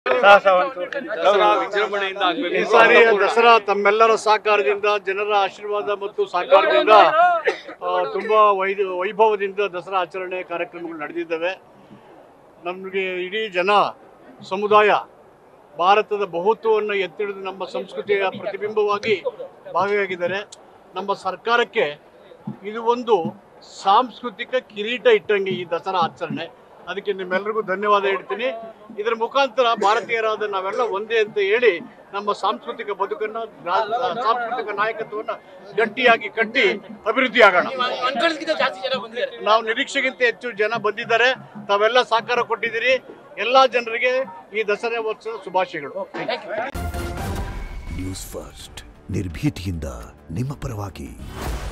ದಸರಾ ವಿಜೃಂಭಣೆಯಿಂದ ಈ ಸಾರಿ ದಸರಾ ತಮ್ಮೆಲ್ಲರ ಸಹಕಾರದಿಂದ, ಜನರ ಆಶೀರ್ವಾದ ಮತ್ತು ಸಹಕಾರದಿಂದ ತುಂಬಾ ವೈಭವದಿಂದ ದಸರಾ ಆಚರಣೆ ಕಾರ್ಯಕ್ರಮಗಳು ನಡೆದಿದ್ದಾವೆ. ನಮಗೆ ಇಡೀ ಜನ ಸಮುದಾಯ ಭಾರತದ ಬಹುತ್ವವನ್ನು ಎತ್ತಿಡಿದು ನಮ್ಮ ಸಂಸ್ಕೃತಿಯ ಪ್ರತಿಬಿಂಬವಾಗಿ ಭಾಗಿಯಾಗಿದ್ದಾರೆ. ನಮ್ಮ ಸರ್ಕಾರಕ್ಕೆ ಇದು ಒಂದು ಸಾಂಸ್ಕೃತಿಕ ಕಿರೀಟ ಇಟ್ಟಂಗೆ ಈ ದಸರಾ ಆಚರಣೆ. ಅದಕ್ಕೆ ನಿಮ್ಮೆಲ್ಲರಿಗೂ ಧನ್ಯವಾದ ಹೇಳ್ತೀನಿ. ಇದರ ಮುಖಾಂತರ ಭಾರತೀಯರಾದ ನಾವೆಲ್ಲ ಒಂದೇ ಅಂತ ಹೇಳಿ ನಮ್ಮ ಸಾಂಸ್ಕೃತಿಕ ಬದುಕನ್ನು, ಸಾಂಸ್ಕೃತಿಕ ನಾಯಕತ್ವವನ್ನು ಗಟ್ಟಿಯಾಗಿ ಕಟ್ಟಿ ಅಭಿವೃದ್ಧಿ ಆಗೋಣ. ನಾವು ನಿರೀಕ್ಷೆಗಿಂತ ಹೆಚ್ಚು ಜನ ಬಂದಿದ್ದಾರೆ. ತಾವೆಲ್ಲ ಸಹಕಾರ ಕೊಟ್ಟಿದ್ದೀರಿ. ಎಲ್ಲ ಜನರಿಗೆ ಈ ದಸರಾ ಉತ್ಸವ ಶುಭಾಶಯಗಳು. ನ್ಯೂಸ್ ಫಸ್ಟ್, ನಿರ್ಭೀತಿಯಿಂದ ನಿಮ್ಮ ಪರವಾಗಿ.